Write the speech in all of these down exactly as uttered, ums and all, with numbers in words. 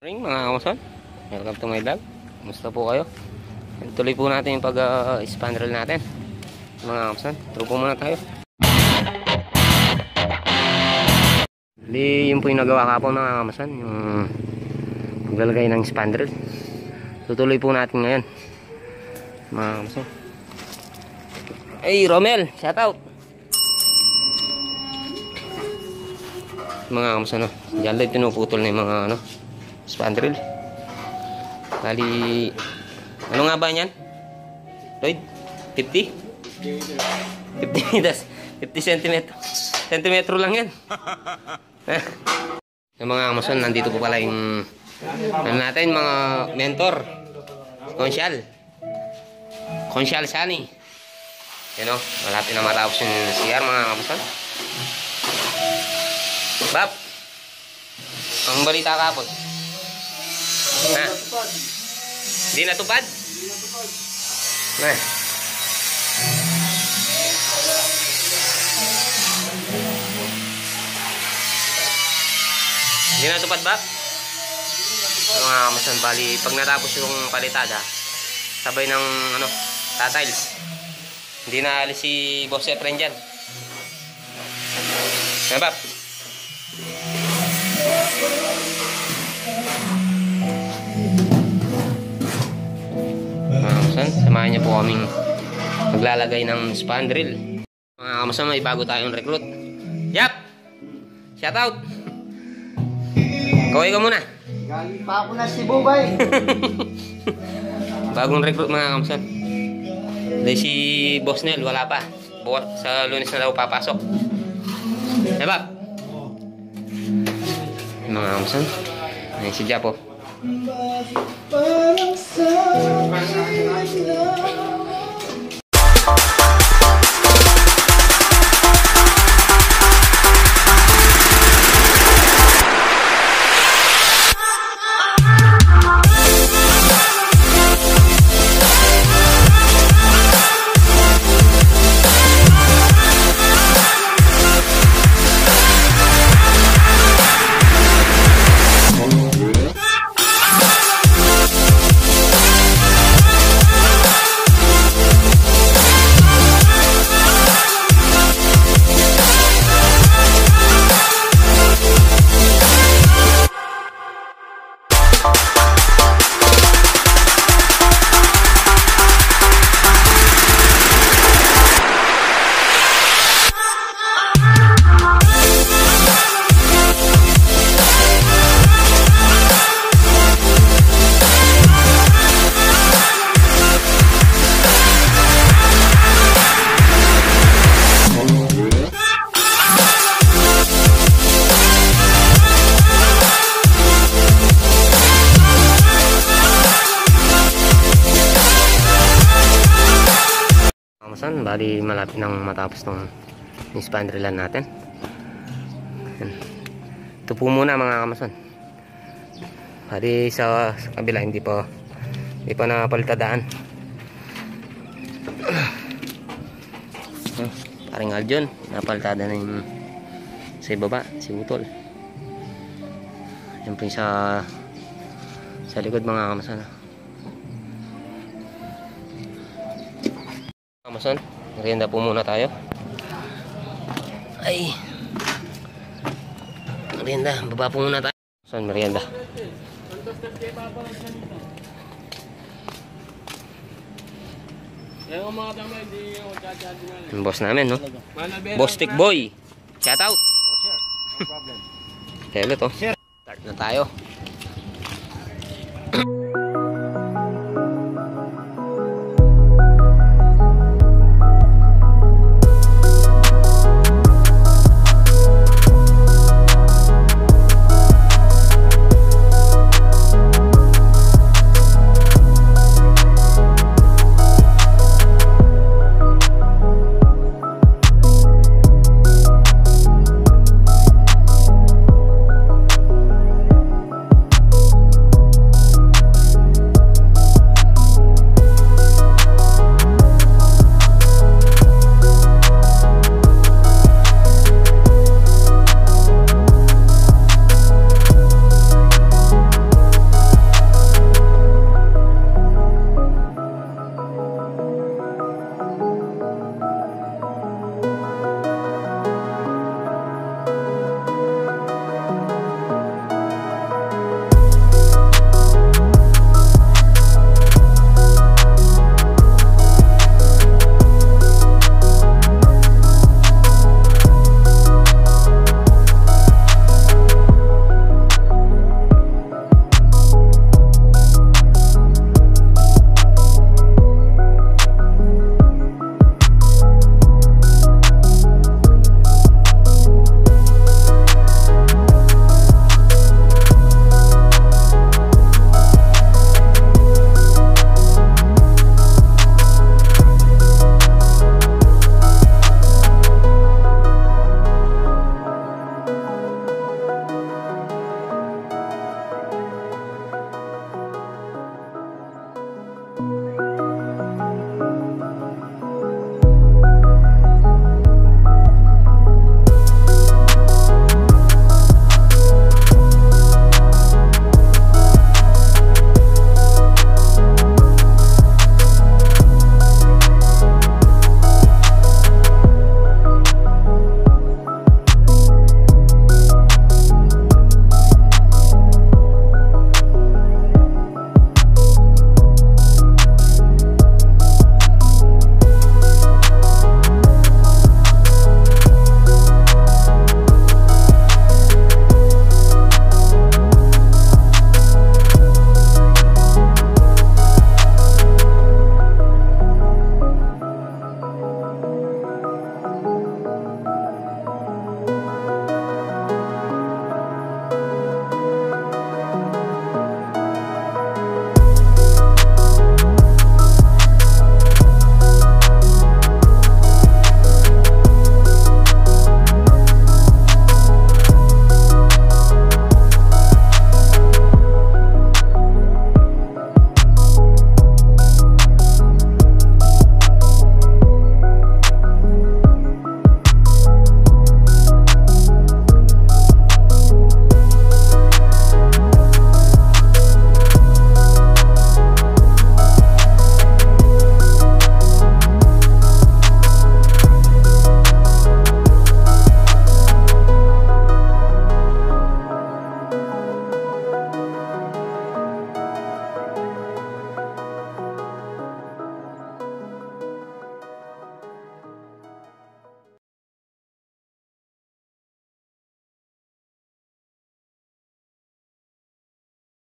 Ring mga kamuson, welcome to my vlog. Kumusta po kayo? Tuloy po natin yung pag-spandrel uh, natin mga kamuson. Turo po muna tayo. Di, yun po yung nagawa ka po mga kamuson, yung paglalagay ng spandrel. Tutuloy po natin ngayon mga kamuson. Hey Romel, shout out mga kamuson, no? Diyan lang pinuputol na yung mga ano spandrel. Bali, ano nga ba yan? Lloyd? fifty? fifty das. fifty centimetro. Centimetro lang yan. Yung mga kamuson, nandito po pala yung ano natin, mga mentor. Konsyal. Konsyal Sani. You know, malapit na matapos yung C R mga kamuson. Bab, ang balita kapon. Ha? Hindi natupad? Nah. Hindi natupad ba? Mga kamuson, bali pag natapos yung palitada, sabay ng ano, tatiles. Hindi na alis si Boss Efren dyan. Ano ba? Samahan niyo po kaming maglalagay ng spandrel. Mga kamuson, may bago tayong recruit. Yap! Shout out! Kaway ka muna. Galing pa ako na Cebu, bay. Bagong recruit mga kamuson. Dahil si Boss Nel wala pa. Bukas sa Lunes na daw papasok. Diba? Mga kamuson, ayun si Japo. Parang sa kamuson, bali malapit nang matapos ng spandrelan natin. Ito po muna mga kamuson. Bali sa, sa kabila hindi pa hindi pa napalitadaan. Paring Aljon, napalitada na yung sa ibaba, si Utol. Yan po yung sa sa likod mga kamuson. Kamuson, merienda po muna tayo. Ay, merienda, baba po muna tayo. Kamuson, merienda. Yung boss namin, no? Boss Stick Boy, shout out. Hello to. Start na tayo.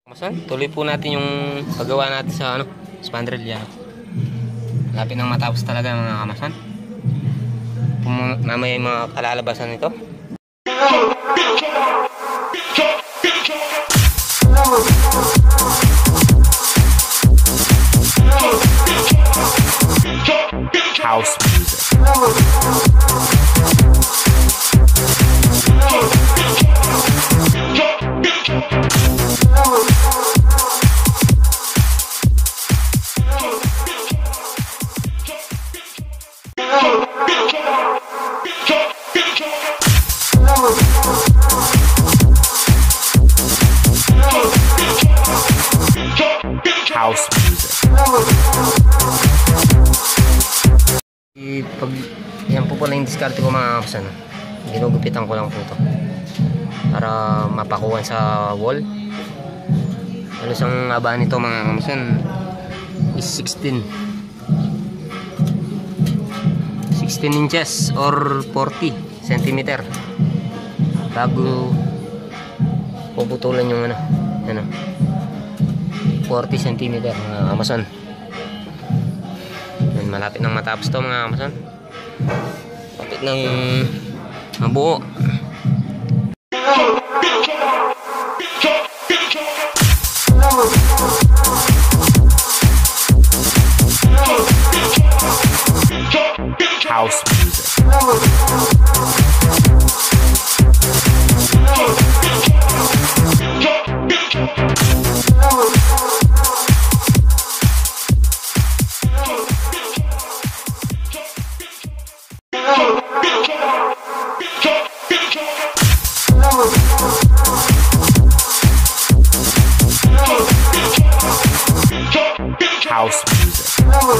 Kamason, tuloy po natin yung paggawa natin sa ano, spandrel yan. Lapit nang matapos talaga mga kamason. Kung mamaya yung mga kalalabasan nito. House music. House music. I, pag, yan po pala yung diskarte ko mga kapsan. Ginugupitan ko lang po ito para mapakuhan sa wall. Halos ang abaan nito mga kapsan is sixteen inches or forty centimeter bago puputulan yung ano, ano forty centimeter mga kamason. Malapit nang matapos to mga kamason. Malapit nang mabuo. House music. House music.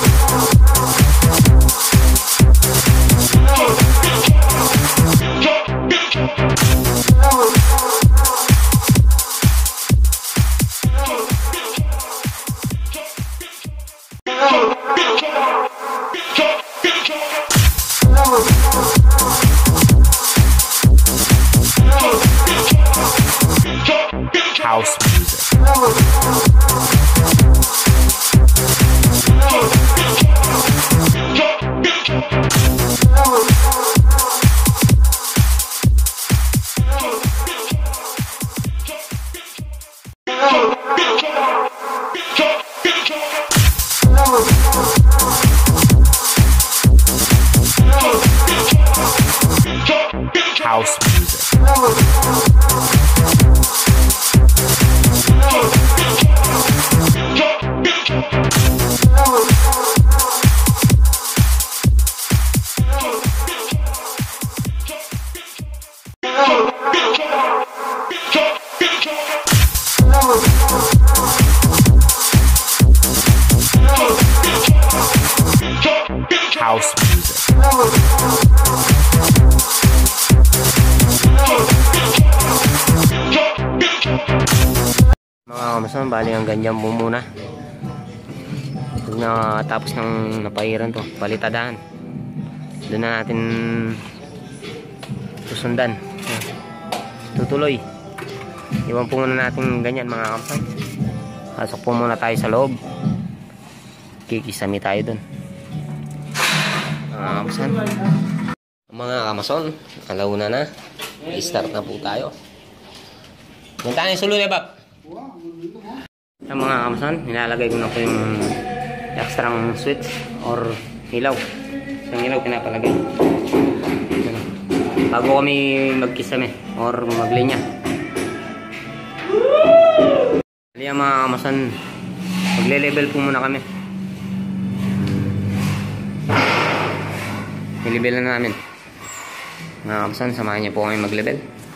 House music. House music. House music. Mga kamason, bali ang ganyan po muna. Pag natapos ng napairan to, palitadahan, doon na natin susundan. Tutuloy. Iwan po muna natin ganyan mga kamason. Pasok po muna tayo sa loob. Kikisami tayo doon. Mga kamason, mga kamason, alauna na. I-start na po tayo. Punta na yung sulo na bab. Ang mga kamason, nilalagay ko na po yung extra switch or ilaw. Isang ilaw pinapalagay bago kami magkisame or maglinya. Kaya mga kamason, magle-level po muna kami. Nilibel na namin. Mga kamason, samahan niyo po kami mag-level.